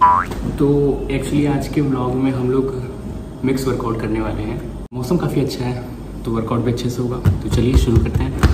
तो एक्चुअली आज के व्लॉग में हम लोग मिक्स वर्कआउट करने वाले हैं। मौसम काफ़ी अच्छा है तो वर्कआउट भी अच्छे से होगा। तो चलिए शुरू करते हैं।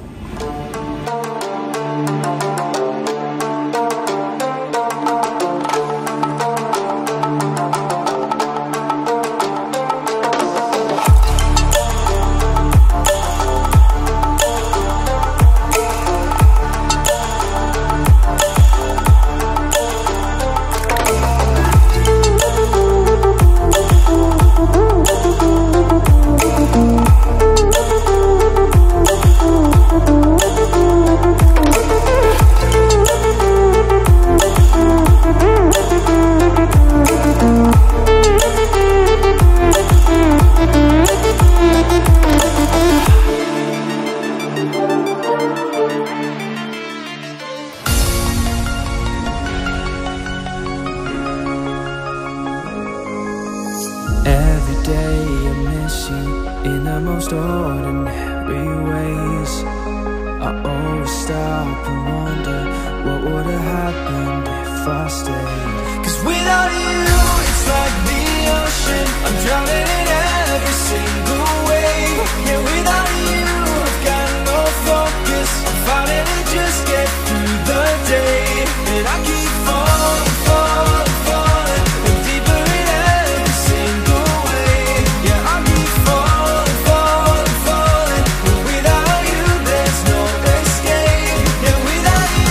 Every day I miss you in the most ordinary ways. I always stop and wonder what would have happened if I stayed. 'Cause without you, it's like the ocean, I'm drowning in every single wave. Yeah, without you, I've got no focus, I'm fighting to just get through the day. And I keep falling, falling, falling, and deeper in every single wave. Yeah, I keep falling, falling, falling, and without you there's no escape. Yeah, without you.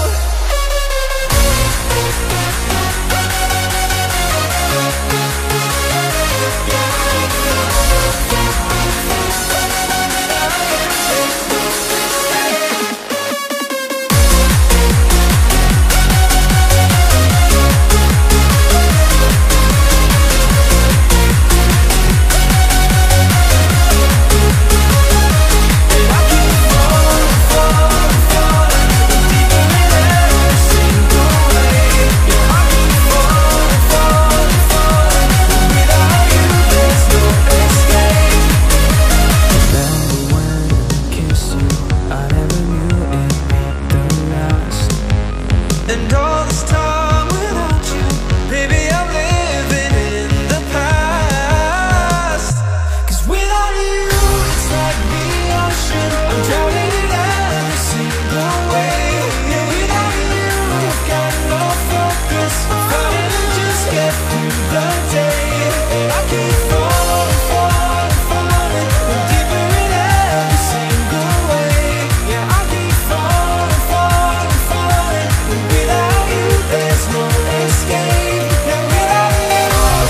And all this time without you, baby, I'm living in the past. 'Cause without you, it's like the ocean, I'm drowning in every single wave. Yeah, without you, I've got no focus, I'm fighting to just get through the day. And I keep falling, falling, falling, and deeper in every single wave. Yeah, I keep falling, falling, falling, and without you there's no escape. Yeah, without you.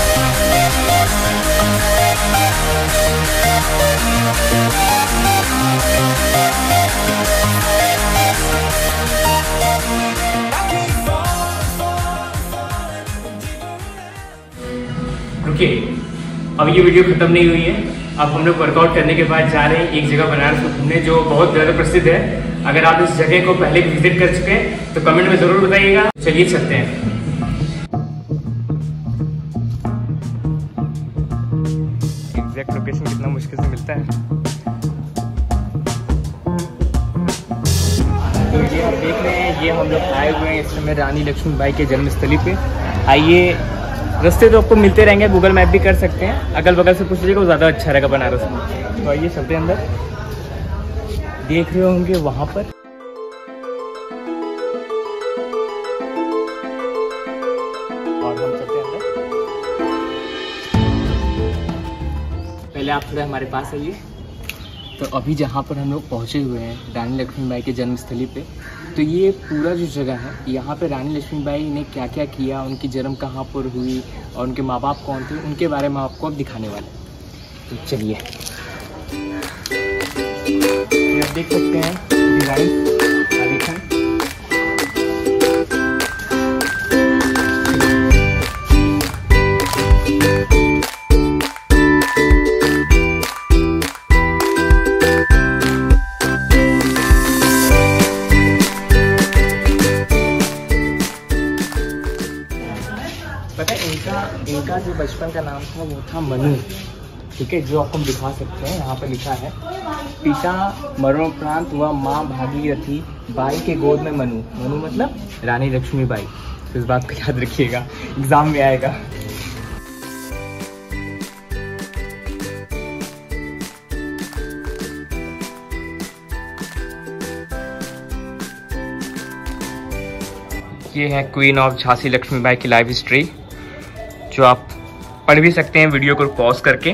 I keep falling, falling, falling, and deeper in रुकिए, अब ये video खत्म नहीं हुई है। अब हम लोग वर्कआउट करने के बाद जा रहे हैं एक जगह बनारस में घूमने जो बहुत ज़्यादा प्रसिद्ध है। अगर आप इस जगह को पहले विजिट कर चुके हैं तो कमेंट में ज़रूर बताइएगा। चलिए चलते हैं। एग्जैक्ट लोकेशन कितना मुश्किल से मिलता है। तो ये आप देख रहे हैं, ये हम लोग आए हुए हैं इस समय रानी लक्ष्मीबाई के जन्मस्थली पे। आइए, रास्ते तो आपको मिलते रहेंगे, गूगल मैप भी कर सकते हैं, अगल बगल से पूछ लीजिएगा, वो ज़्यादा अच्छा रहेगा बनारस में। तो आइए चलते हैं अंदर। देख रहे होंगे वहाँ पर और हम चलते हैं अंदर। पहले आप थोड़ा हमारे पास आइए। तो अभी जहाँ पर हम लोग पहुँचे हुए हैं रानी लक्ष्मीबाई के जन्मस्थली पे, तो ये पूरा जो जगह है, यहाँ पे रानी लक्ष्मीबाई ने क्या क्या किया, उनकी जन्म कहाँ पर हुई और उनके माँ बाप कौन थे, उनके बारे में आपको अब दिखाने वाले हैं। तो चलिए, ये आप देख सकते हैं डिज़ाइन आलेखन। पता है इनका जो बचपन का नाम था वो था मनु, ठीक है, जो आपको हम दिखा सकते हैं। यहाँ पर लिखा है, पिता मरणोपरांत हुआ माँ भागीरथी बाई के गोद में मनु। मनु मतलब रानी लक्ष्मीबाई। तो इस बात को याद रखिएगा, एग्ज़ाम में आएगा। ये है क्वीन ऑफ झांसी लक्ष्मीबाई की लाइफ हिस्ट्री, जो आप पढ़ भी सकते हैं वीडियो को पॉज करके।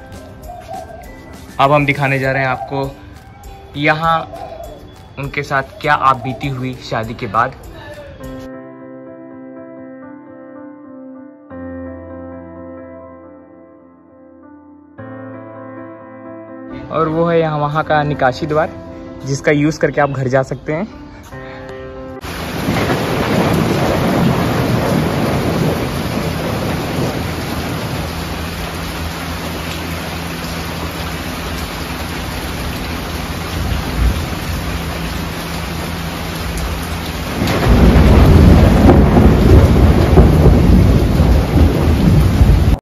अब हम दिखाने जा रहे हैं आपको यहाँ उनके साथ क्या आप बीती हुई शादी के बाद। और वो है यहाँ वहाँ का निकासी द्वार, जिसका यूज़ करके आप घर जा सकते हैं।